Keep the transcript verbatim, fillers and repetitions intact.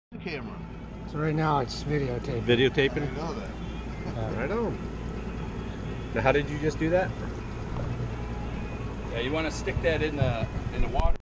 The camera. So right now it's videotaping. Videotaping? I know that. Yeah. Right on. Now, how did you just do that? Yeah, you want to stick that in the in the water.